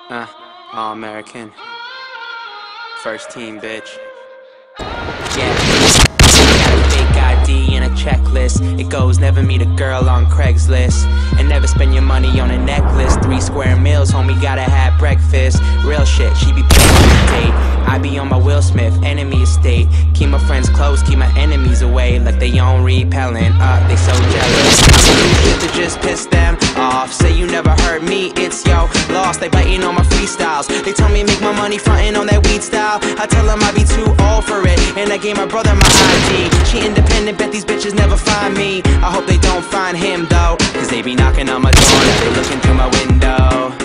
All American. First team, bitch. Yeah. Got a fake ID and a checklist. It goes never meet a girl on Craigslist. And never spend your money on a necklace. 3 square meals, homie, gotta have breakfast. Real shit, she be paying on the date. I be on my Will Smith, enemy estate. Keep my friends close, keep my enemies away. Like they own repellent, they so jealous. To just piss them off. Say you never heard me, it's yo lost. They biting on my freestyles. They tell me make my money frontin' on that weed style. I tell them I be too old for it, and I gave my brother my ID. She independent, bet these bitches never find me. I hope they don't find him though, cause they be knocking on my door, now they looking through my window.